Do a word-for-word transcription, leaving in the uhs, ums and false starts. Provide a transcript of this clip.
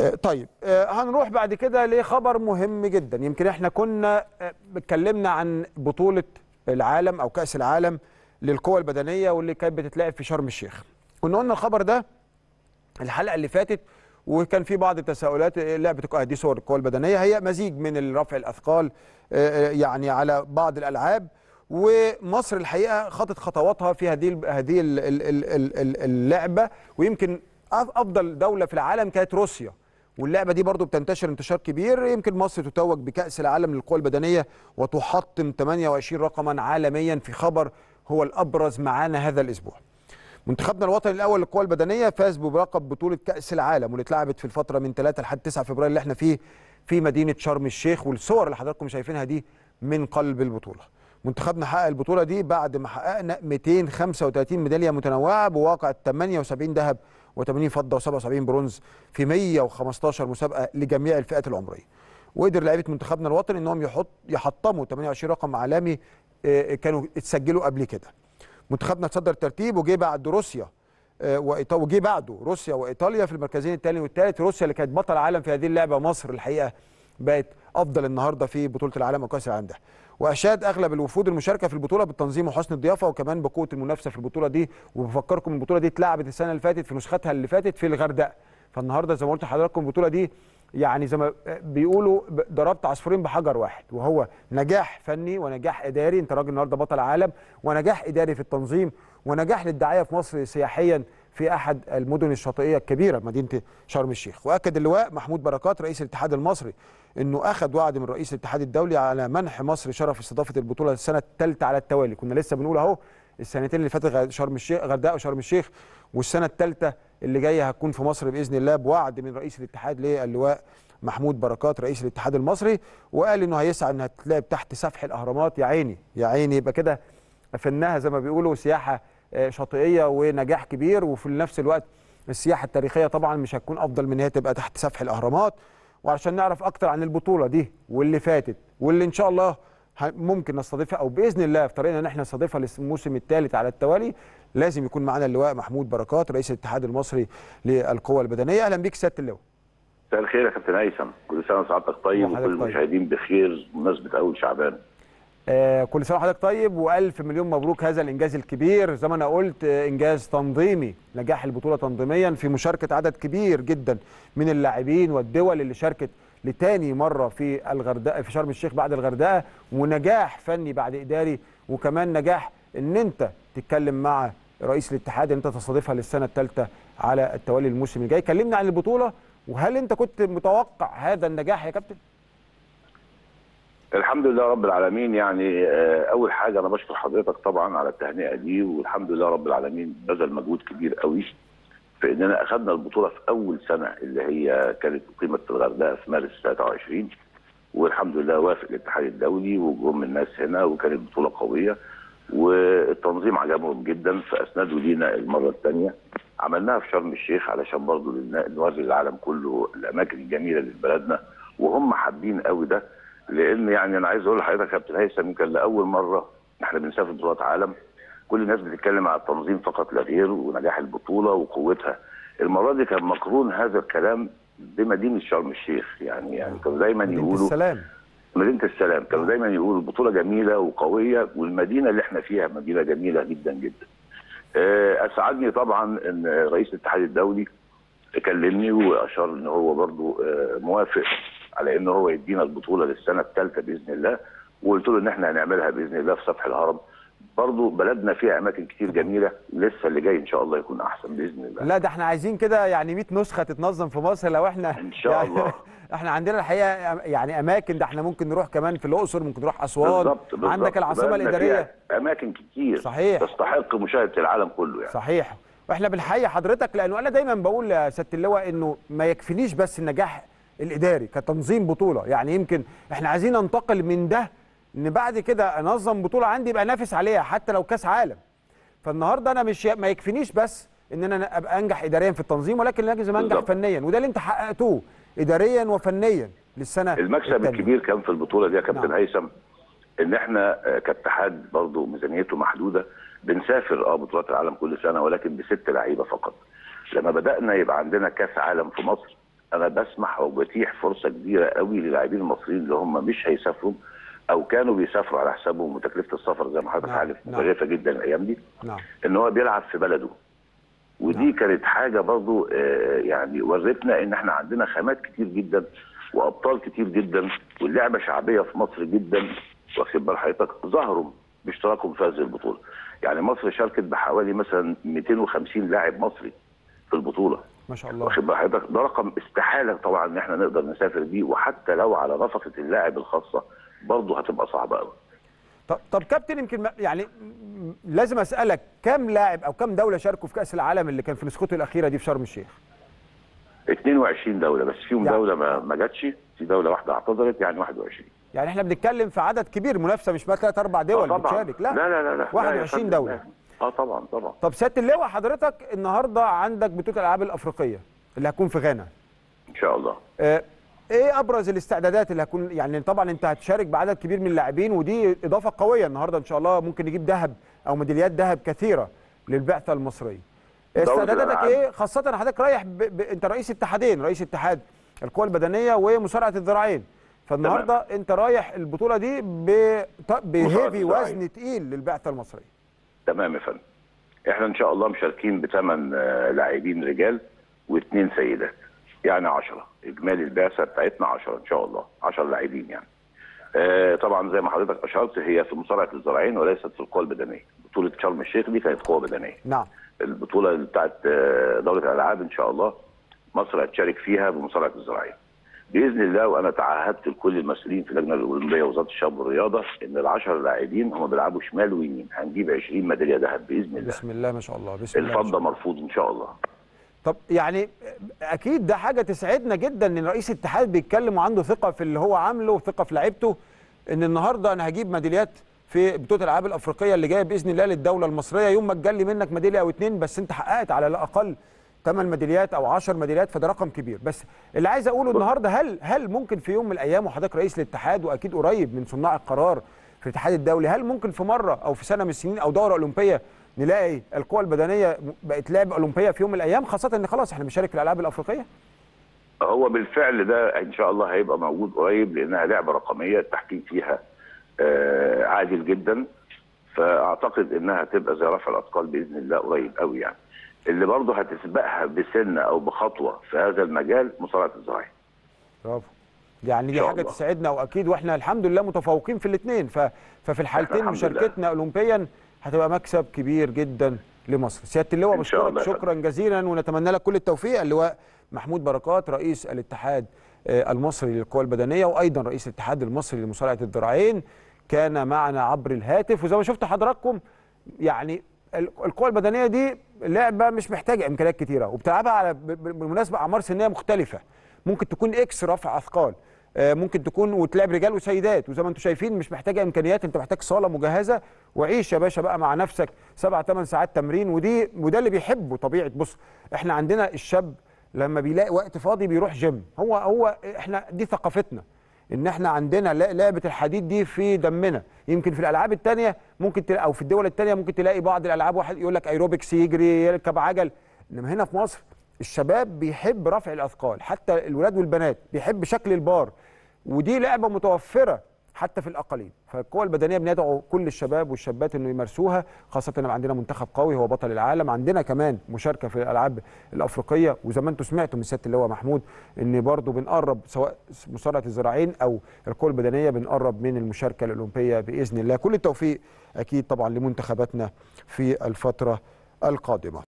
طيب هنروح بعد كده لخبر مهم جدا. يمكن احنا كنا اتكلمنا عن بطولة العالم او كأس العالم للقوى البدنية واللي كانت بتتلعب في شرم الشيخ. كنا قلنا الخبر ده الحلقة اللي فاتت وكان في بعض التساؤلات. لعبة دي صور القوى البدنية هي مزيج من رفع الأثقال يعني على بعض الألعاب، ومصر الحقيقة خطت خطواتها في هذه هذه اللعبة، ويمكن أفضل دولة في العالم كانت روسيا، واللعبه دي برضو بتنتشر انتشار كبير. يمكن مصر تتوج بكأس العالم للقوى البدنيه وتحطم ثمانية وعشرين رقما عالميا في خبر هو الابرز معانا هذا الاسبوع. منتخبنا الوطني الاول للقوى البدنيه فاز بلقب بطوله كأس العالم واللي اتلعبت في الفتره من ثلاثة لحد تسعة فبراير اللي احنا فيه في مدينه شرم الشيخ، والصور اللي حضراتكم شايفينها دي من قلب البطوله. منتخبنا حقق البطوله دي بعد ما حققنا مئتين وخمسة وثلاثين ميداليه متنوعه بواقع ثمانية وسبعين ذهب وثمانين فضه وسبعة وسبعين برونز في مئة وخمستاشر مسابقه لجميع الفئات العمريه. وقدر لعيبه منتخبنا الوطني انهم يحط يحطموا ثمانية وعشرين رقم عالمي كانوا اتسجلوا قبل كده. منتخبنا تصدر الترتيب وجه بعد روسيا وايطاليا، وجه بعده روسيا وايطاليا في المركزين الثاني والثالث. روسيا اللي كانت بطل العالم في هذه اللعبه، مصر الحقيقه بقت افضل النهارده في بطوله العالم او كاس العالم ده. واشاد اغلب الوفود المشاركه في البطوله بالتنظيم وحسن الضيافه وكمان بقوه المنافسه في البطوله دي. وبفكركم البطوله دي اتلعبت السنه اللي فاتت في نسختها اللي فاتت في الغردقه، فالنهارده زي ما قلت لحضراتكم البطوله دي يعني زي ما بيقولوا ضربت عصفورين بحجر واحد، وهو نجاح فني ونجاح اداري. انت راجل النهارده بطل عالم، ونجاح اداري في التنظيم، ونجاح للدعايه في مصر سياحيا في احد المدن الشاطئيه الكبيره مدينه شرم الشيخ. واكد اللواء محمود بركات رئيس الاتحاد المصري انه اخذ وعد من رئيس الاتحاد الدولي على منح مصر شرف استضافه البطوله السنه الثالثه على التوالي. كنا لسه بنقول اهو السنتين اللي فاتت شرم الشيخ غردقه وشرم الشيخ، والسنه الثالثه اللي جايه هتكون في مصر باذن الله بوعد من رئيس الاتحاد للواء محمود بركات رئيس الاتحاد المصري. وقال انه هيسعى انها تتلعب تحت سفح الاهرامات. يا عيني يا عيني، يبقى كده فنها زي ما بيقولوا سياحه شاطئيه ونجاح كبير، وفي نفس الوقت السياحه التاريخيه طبعا مش هتكون افضل من هي تبقى تحت سفح الاهرامات. وعشان نعرف اكتر عن البطوله دي واللي فاتت واللي ان شاء الله ممكن نستضيفها او باذن الله في طريقنا ان احنا نستضيفها للموسم الثالث على التوالي، لازم يكون معنا اللواء محمود بركات رئيس الاتحاد المصري للقوى البدنيه. اهلا بيك سياده اللواء. مساء الخير يا كابتن هيثم، كل سنه وسعادتك طيب وكل المشاهدين بخير بمناسبه اول شعبان. آه كل سنه وحضرتك طيب والف مليون مبروك هذا الانجاز الكبير. زي ما انا قلت آه انجاز تنظيمي، نجاح البطوله تنظيميا في مشاركه عدد كبير جدا من اللاعبين والدول اللي شاركت لتاني مره في الغردقه في شرم الشيخ بعد الغردقه، ونجاح فني بعد اداري، وكمان نجاح ان انت تتكلم مع رئيس الاتحاد ان انت تستضيفها للسنه الثالثه على التوالي الموسم الجاي. كلمنا عن البطوله، وهل انت كنت متوقع هذا النجاح يا كابتن؟ الحمد لله رب العالمين. يعني اول حاجه انا بشكر حضرتك طبعا على التهنئه دي، والحمد لله رب العالمين بذل مجهود كبير قوي في اننا اخذنا البطوله في اول سنه اللي هي كانت اقيمت في الغردقه في مارس ثلاثة وعشرين، والحمد لله وافق الاتحاد الدولي وجم الناس هنا وكانت بطوله قويه والتنظيم عجبهم جدا فاسندوا لينا المره الثانيه. عملناها في شرم الشيخ علشان برضه نوري العالم كله الاماكن الجميله لبلدنا، وهم حابين قوي ده. لان يعني انا عايز اقول لحضرتك يا كابتن هيثم يمكن لاول مره احنا بنسافر بطولات عالم كل الناس بتتكلم على التنظيم فقط لا غير ونجاح البطوله وقوتها. المره دي كان مقرون هذا الكلام بمدينه شرم الشيخ. يعني يعني كانوا دايما يقولوا مدينه السلام مدينه السلام كانوا دايما يقولوا البطوله جميله وقويه، والمدينه اللي احنا فيها مدينه جميله جدا جدا. اسعدني طبعا ان رئيس الاتحاد الدولي كلمني واشار ان هو برضه موافق على ان هو يدينا البطوله للسنه الثالثه باذن الله، وقلت له ان احنا هنعملها باذن الله في سفح الهرم. برضه بلدنا فيها اماكن كتير جميله، لسه اللي جاي ان شاء الله يكون احسن باذن الله. لا ده احنا عايزين كده يعني مئة نسخه تتنظم في مصر لو احنا ان شاء يعني الله. احنا عندنا الحقيقه يعني اماكن، ده احنا ممكن نروح كمان في الاقصر، ممكن نروح اسوان. بالظبط بالظبط. عندك العاصمه الاداريه، اماكن كتير صحيح تستحق مشاهده العالم كله يعني. صحيح. واحنا بنحيي حضرتك لانه انا دايما بقول يا سياده اللواء انه ما يكفينيش بس النجاح الاداري كتنظيم بطوله، يعني يمكن احنا عايزين ننتقل من ده ان بعد كده انظم بطوله عندي يبقى انافس عليها حتى لو كاس عالم. فالنهارده انا مش ما يكفينيش بس ان انا ابقى انجح اداريا في التنظيم، ولكن لازم انجح فنيا، وده اللي انت حققتوه اداريا وفنيا للسنه المكسب التانية. الكبير كان في البطوله دي يا كابتن نعم. هيثم ان احنا كاتحاد برضه ميزانيته محدوده، بنسافر اه بطولات العالم كل سنه ولكن بست لعيبه فقط. لما بدانا يبقى عندنا كاس عالم في مصر انا بسمح او بتيح فرصه كبيره قوي للاعبين المصريين اللي هم مش هيسافروا او كانوا بيسافروا على حسابهم، وتكلفه السفر زي ما حضرتك نعم. عارف نعم. مكلفه جدا الايام دي. نعم. ان هو بيلعب في بلده. ودي نعم. كانت حاجه برضو آه يعني ورتنا ان احنا عندنا خامات كتير جدا وابطال كتير جدا، واللعبه شعبيه في مصر جدا، واخد بال حضرتك، ظهروا باشتراكهم في هذه البطوله. يعني مصر شاركت بحوالي مثلا مئتين وخمسين لاعب مصري في البطوله. ما شاء الله. واخد بال حضرتك، ده رقم استحاله طبعا ان احنا نقدر نسافر بيه، وحتى لو على نفقه اللاعب الخاصه برضه هتبقى صعبه قوي. طب طب كابتن، يمكن يعني لازم اسالك، كم لاعب او كم دوله شاركوا في كاس العالم اللي كان في نسخته الاخيره دي في شرم الشيخ؟ اتنين وعشرين دوله، بس فيهم يعني دوله ما, ما جاتش، في دوله واحده اعتذرت، يعني واحد وعشرين. يعني احنا بنتكلم في عدد كبير، منافسه مش بقى ثلاث اربع دول آه بتشارك، لا لا لا لا, لا. واحد وعشرين لا دوله. اه طبعا طبعا. طب سياده اللواء، حضرتك النهارده عندك بطوله الالعاب الافريقيه اللي هتكون في غانا ان شاء الله. اه ايه ابرز الاستعدادات اللي هتكون؟ يعني طبعا انت هتشارك بعدد كبير من اللاعبين، ودي اضافه قويه النهارده ان شاء الله، ممكن نجيب ذهب او ميداليات ذهب كثيره للبعثه المصريه. استعداداتك ايه؟ خاصه حضرتك رايح ب... ب... انت رئيس اتحادين، رئيس اتحاد القوى البدنيه ومصارعه الذراعين، فالنهارده تمام. انت رايح البطوله دي ب... بهيفي وزن تقيل للبعثه المصريه. تمام يا فندم. احنا ان شاء الله مشاركين بثمان لاعبين رجال واثنين سيدات، يعني عشرة. اجمالي البعثه بتاعتنا عشرة ان شاء الله، عشرة لاعبين يعني. آه طبعا زي ما حضرتك اشرت، هي في مصارعه الذراعين وليست في القوى البدنيه. بطوله شرم الشيخ دي كانت قوى بدنيه. نعم. البطوله بتاعت دوله الالعاب ان شاء الله مصر هتشارك فيها بمصارعه الذراعين باذن الله. وانا تعهدت لكل المسؤولين في اللجنه الاولمبيه ووزاره الشباب والرياضه ان العشر لاعبين هم بيلعبوا شمال ويمين، هنجيب عشرين ميداليه ذهب باذن الله. بسم الله ما شاء الله. بسم الله. الفضه مرفوض ان شاء الله. طب يعني اكيد ده حاجه تسعدنا جدا ان رئيس الاتحاد بيتكلم وعنده ثقه في اللي هو عامله وثقه في لعيبته، ان النهارده انا هجيب ميداليات في بطوله الالعاب الافريقيه اللي جايه باذن الله للدوله المصريه. يوم ما تجلي منك ميداليه او اتنين بس انت حققت على الاقل ثمان ميداليات او عشر ميداليات، فده رقم كبير. بس اللي عايز اقوله النهارده، هل هل ممكن في يوم من الايام، وحضرتك رئيس الاتحاد واكيد قريب من صناع القرار في الاتحاد الدولي، هل ممكن في مره او في سنه من السنين او دوره اولمبيه نلاقي القوى البدنيه بقت لعبه اولمبيه في يوم من الايام، خاصه ان خلاص احنا بنشارك في الالعاب الافريقيه؟ هو بالفعل ده ان شاء الله هيبقى موجود قريب، لانها لعبه رقميه التحكيم فيها آه عادل جدا، فاعتقد انها تبقى زي رفع الاثقال باذن الله قريب قوي يعني. اللي برضه هتسبقها بسنه او بخطوه في هذا المجال مصارعه الذراعين. برافو. يعني دي حاجه تسعدنا، واكيد واحنا الحمد لله متفوقين في الاثنين، ففي الحالتين مشاركتنا اولمبيا هتبقى مكسب كبير جدا لمصر. سياده اللواء بشكرك شكرا جزيلا، ونتمنى لك كل التوفيق. اللواء محمود بركات رئيس الاتحاد المصري للقوى البدنيه وايضا رئيس الاتحاد المصري لمصارعه الذراعين كان معنا عبر الهاتف. وزي ما شفتوا حضراتكم، يعني القوى البدنيه دي لعبه مش محتاجه امكانيات كتيره، وبتلعبها على بالمناسبه اعمار سنيه مختلفه، ممكن تكون اكس رفع اثقال، ممكن تكون وتلعب رجال وسيدات، وزي ما انتم شايفين مش محتاجه امكانيات، انت محتاج صاله مجهزه وعيش يا باشا بقى مع نفسك سبع ثمان ساعات تمرين. ودي وده اللي بيحبه طبيعه. بص، احنا عندنا الشاب لما بيلاقي وقت فاضي بيروح جيم، هو هو احنا دي ثقافتنا، ان احنا عندنا لعبه الحديد دي في دمنا. يمكن في الالعاب الثانيه ممكن تلاقي، او في الدول الثانيه ممكن تلاقي بعض الالعاب واحد يقول لك ايروبكس، يجري، يركب عجل، انما هنا في مصر الشباب بيحب رفع الاثقال، حتى الولاد والبنات بيحب شكل البار، ودي لعبه متوفره حتى في الاقاليم. فالقوى البدنيه بندعو كل الشباب والشابات انه يمارسوها، خاصه ان عندنا منتخب قوي هو بطل العالم، عندنا كمان مشاركه في الالعاب الافريقيه، وزي ما انتم سمعتوا من سياده اللواء محمود ان برضو بنقرب سواء مصارعه الذراعين او القوى البدنيه بنقرب من المشاركه الاولمبيه باذن الله. كل التوفيق اكيد طبعا لمنتخباتنا في الفتره القادمه.